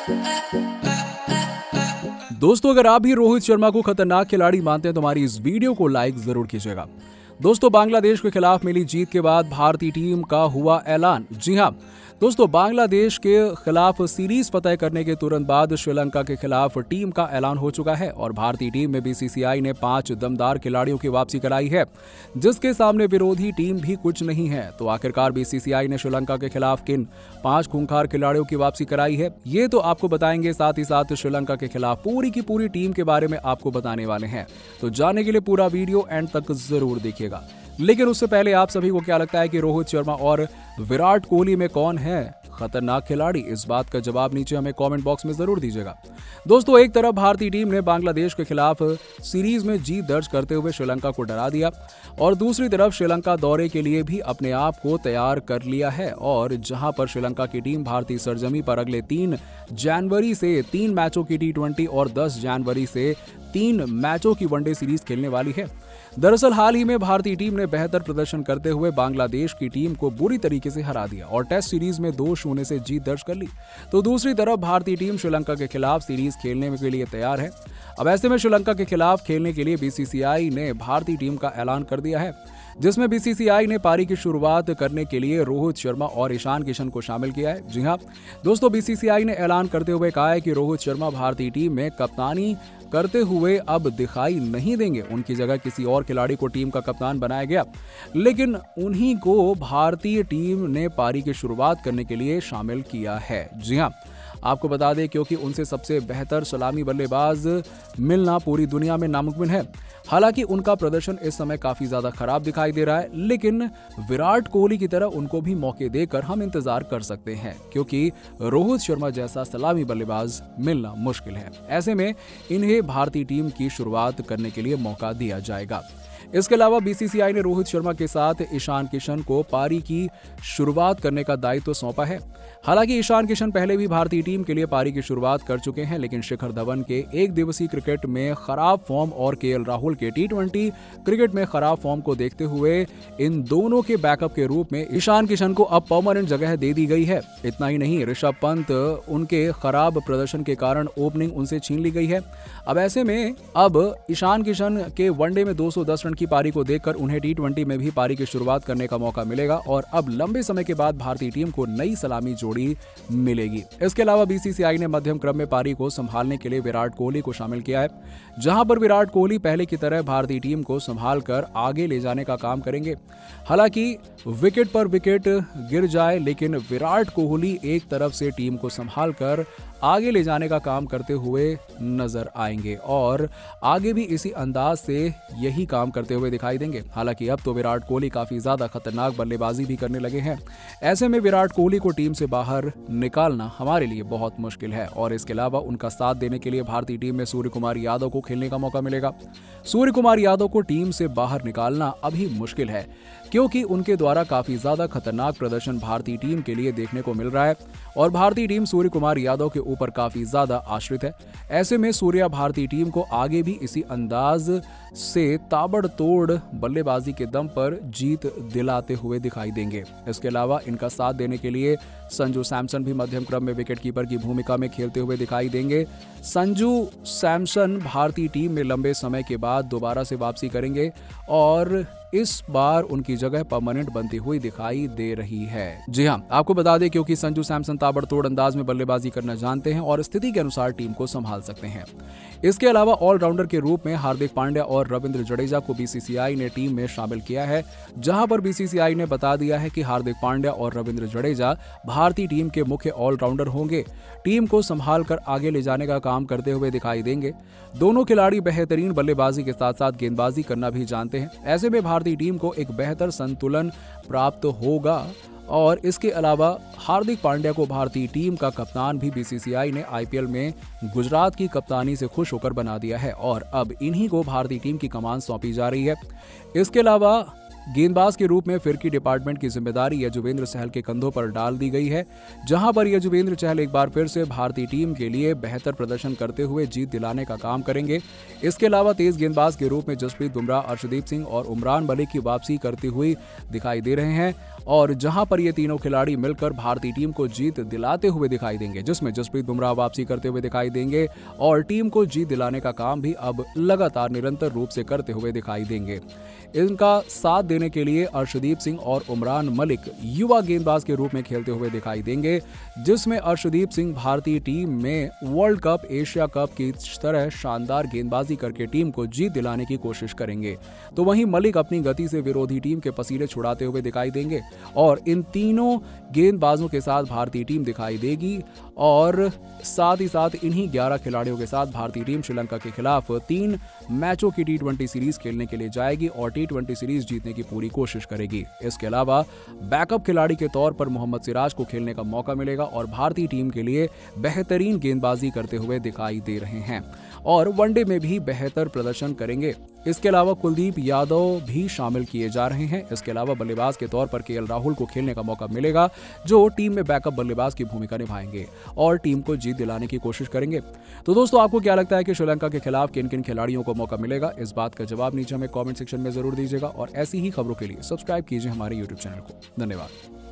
दोस्तों, अगर आप भी रोहित शर्मा को खतरनाक खिलाड़ी मानते हैं तो हमारी इस वीडियो को लाइक जरूर कीजिएगा। दोस्तों, बांग्लादेश के खिलाफ मिली जीत के बाद भारतीय टीम का हुआ ऐलान। जी हां दोस्तों, बांग्लादेश के खिलाफ सीरीज फतह करने के तुरंत बाद श्रीलंका के खिलाफ टीम का ऐलान हो चुका है और भारतीय टीम में बीसीसीआई ने 5 दमदार खिलाड़ियों की वापसी कराई है, जिसके सामने विरोधी टीम भी कुछ नहीं है। तो आखिरकार बीसीसीआई ने श्रीलंका के खिलाफ किन 5 खूंखार खिलाड़ियों की वापसी कराई है, ये तो आपको बताएंगे। साथ ही साथ श्रीलंका के खिलाफ पूरी की पूरी टीम के बारे में आपको बताने वाले हैं, तो जानने के लिए पूरा वीडियो एंड तक जरूर देखिएगा। लेकिन उससे पहले आप सभी को क्या लगता है कि रोहित शर्मा और विराट कोहली में कौन है खतरनाक खिलाड़ी? इस बात का जवाब नीचे हमें कमेंट बॉक्स में जरूर दीजिएगा। दोस्तों, एक तरफ भारतीय टीम ने बांग्लादेश के खिलाफ सीरीज में जीत दर्ज करते हुए श्रीलंका को डरा दिया और दूसरी तरफ श्रीलंका दौरे के लिए भी अपने आप को तैयार कर लिया है। और जहां पर श्रीलंका की टीम भारतीय सरजमी पर अगले 3 जनवरी से 3 मैचों की T20 और 10 जनवरी से 3 मैचों की वनडे सीरीज खेलने वाली है। दरअसल हाल ही में भारतीय टीम ने बेहतर प्रदर्शन करते हुए बांग्लादेश की टीम को बुरी तरीके से हरा दिया और टेस्ट सीरीज में 2-0 से जीत दर्ज कर ली। तो दूसरी तरफ भारतीय टीम श्रीलंका के खिलाफ सीरीज खेलने के लिए तैयार है। अब ऐसे में श्रीलंका के खिलाफ खेलने के लिए बीसीसीआई ने भारतीय टीम का ऐलान कर दिया है, जिसमें बीसीसीआई ने पारी की शुरुआत करने के लिए रोहित शर्मा और ईशान किशन को शामिल किया है। जी हां दोस्तों, बीसीसीआई ने ऐलान करते हुए कहा है कि रोहित शर्मा भारतीय टीम में कप्तानी करते हुए अब दिखाई नहीं देंगे। उनकी जगह किसी और खिलाड़ी को टीम का कप्तान बनाया गया, लेकिन उन्हीं को भारतीय टीम ने पारी की शुरुआत करने के लिए शामिल किया है। जी हां, आपको बता दें क्योंकि उनसे सबसे बेहतर सलामी बल्लेबाज मिलना पूरी दुनिया में नामुमकिन है। हालांकि उनका प्रदर्शन इस समय काफी ज्यादा खराब दिखाई दे रहा है, लेकिन विराट कोहली की तरह उनको भी मौके देकर हम इंतजार कर सकते हैं, क्योंकि रोहित शर्मा जैसा सलामी बल्लेबाज मिलना मुश्किल है। ऐसे में इन्हें भारतीय टीम की शुरुआत करने के लिए मौका दिया जाएगा। इसके अलावा बीसीसीआई ने रोहित शर्मा के साथ ईशान किशन को पारी की शुरुआत करने का दायित्व सौंपा है। हालांकि ईशान किशन पहले भी भारतीय टीम के लिए पारी की शुरुआत कर चुके हैं, लेकिन शिखर धवन के एक दिवसीय क्रिकेट में खराब फॉर्म और केएल राहुल के T20 क्रिकेट में खराब फॉर्म को देखते हुए इन दोनों के बैकअप के रूप में ईशान किशन को अब परमानेंट जगह दे दी गई है। इतना ही नहीं, ऋषभ पंत उनके खराब प्रदर्शन के कारण ओपनिंग उनसे छीन ली गई है। अब ऐसे में अब ईशान किशन के वनडे में 210 रन की पारी को देखकर उन्हें T20 में भी पारी की शुरुआत करने का मौका मिलेगा और अब लंबे समय के बाद भारतीय टीम को नई सलामी जोड़ी मिलेगी। इसके अलावा बीसीसीआई ने मध्यम क्रम में पारी को संभालने के लिए विराट कोहली को शामिल किया है, जहां पर विराट कोहली पहले की तरह भारतीय टीम को संभालकर आगे ले जाने का काम करेंगे। हालांकि विकेट पर विकेट गिर जाए, लेकिन विराट कोहली एक तरफ से टीम को संभालकर आगे ले जाने का काम करते हुए नजर आएंगे और आगे भी इसी अंदाज से यही काम करते हुए दिखाई देंगे। हालांकि अब तो विराट कोहली काफी ज्यादा खतरनाक बल्लेबाजी भी करने लगे हैं। ऐसे में विराट कोहली को टीम से बाहर निकालना हमारे लिए बहुत मुश्किल है और इसके अलावा उनका साथ देने के लिए भारतीय टीम में सूर्य कुमार यादव को खेलने का मौका मिलेगा। सूर्य कुमार यादव को टीम से बाहर निकालना अभी मुश्किल है, क्योंकि उनके द्वारा काफी ज्यादा खतरनाक प्रदर्शन भारतीय टीम के लिए देखने को मिल रहा है और भारतीय टीम सूर्य कुमार यादव के ऊपर काफी ज्यादा आश्रित है। ऐसे में सूर्या भारतीय टीम को आगे भी इसी अंदाज से ताबड़तोड़ बल्लेबाजी के दम पर जीत दिलाते हुए दिखाई देंगे। इसके अलावा इनका साथ देने के लिए संजू सैमसन भी मध्यम क्रम में विकेटकीपर की भूमिका में खेलते हुए दिखाई देंगे। संजू सैमसन भारतीय टीम में लंबे समय के बाद दोबारा से वापसी करेंगे और इस बार उनकी जगह परमानेंट बनती हुई दिखाई दे रही है। जी हां, आपको बता दें क्योंकि संजू सैमसन ताबड़तोड़ अंदाज में बल्लेबाजी करना जानते हैं और स्थिति के अनुसार टीम को संभाल सकते हैं। इसके अलावा ऑलराउंडर के रूप में हार्दिक पांड्या और रविंद्र जडेजा को बीसीसीआई ने टीम में शामिल किया है, जहां पर बीसीसीआई ने बता दिया है कि हार्दिक पांड्या और रविंद्र जडेजा भारतीय टीम के मुख्य ऑलराउंडर होंगे। टीम को संभाल कर आगे ले जाने का काम करते हुए दिखाई देंगे। दोनों खिलाड़ी बेहतरीन बल्लेबाजी के साथ साथ गेंदबाजी करना भी जानते हैं। ऐसे में भारतीय टीम को एक बेहतर संतुलन प्राप्त होगा और इसके अलावा हार्दिक पांड्या को भारतीय टीम का कप्तान भी बीसीसीआई ने आईपीएल में गुजरात की कप्तानी से खुश होकर बना दिया है और अब इन्हीं को भारतीय टीम की कमान सौंपी जा रही है। इसके अलावा गेंदबाज के रूप में फिरकी डिपार्टमेंट की जिम्मेदारी यजुवेंद्र चहल के कंधों पर डाल दी गई है, जहां पर यजुवेंद्र चहल एक बार फिर से भारतीय टीम के लिए बेहतर प्रदर्शन करते हुए जीत दिलाने का काम करेंगे। इसके अलावा तेज गेंदबाज के रूप में जसप्रीत बुमराह, अर्शदीप सिंह और उमरान मलिक की वापसी करती हुई दिखाई दे रहे हैं और जहां पर ये तीनों खिलाड़ी मिलकर भारतीय टीम को जीत दिलाते हुए दिखाई देंगे, जिसमें जसप्रीत बुमराह वापसी करते हुए दिखाई देंगे और टीम को जीत दिलाने का काम भी अब लगातार निरंतर रूप से करते हुए दिखाई देंगे। इनका साथ देने के लिए अर्शदीप सिंह और उमरान मलिक युवा गेंदबाज के रूप में खेलते हुए दिखाई देंगे, जिसमें अर्शदीप सिंह भारतीय टीम में वर्ल्ड कप, एशिया कप की तरह शानदार गेंदबाजी करके टीम को जीत दिलाने की कोशिश करेंगे। तो वहीं मलिक अपनी गति से विरोधी टीम के पसीने छुड़ाते हुए दिखाई देंगे और इन तीनों गेंदबाजों के साथ भारतीय टीम दिखाई देगी और साथ ही साथ इन्हीं 11 खिलाड़ियों के साथ भारतीय टीम श्रीलंका के खिलाफ 3 मैचों की T20 सीरीज खेलने के लिए जाएगी और T20 सीरीज जीतने की पूरी कोशिश करेगी। इसके अलावा बैकअप खिलाड़ी के तौर पर मोहम्मद सिराज को खेलने का मौका मिलेगा और भारतीय टीम के लिए बेहतरीन गेंदबाजी करते हुए दिखाई दे रहे हैं और वनडे में भी बेहतर प्रदर्शन करेंगे। इसके अलावा कुलदीप यादव भी शामिल किए जा रहे हैं। इसके अलावा बल्लेबाज के तौर पर KL राहुल को खेलने का मौका मिलेगा, जो टीम में बैकअप बल्लेबाज की भूमिका निभाएंगे और टीम को जीत दिलाने की कोशिश करेंगे। तो दोस्तों, आपको क्या लगता है कि श्रीलंका के खिलाफ किन किन खिलाड़ियों को मौका मिलेगा? इस बात का जवाब नीचे हमें कॉमेंट सेक्शन में जरूर दीजिएगा और ऐसी ही खबरों के लिए सब्सक्राइब कीजिए हमारे YouTube चैनल को। धन्यवाद।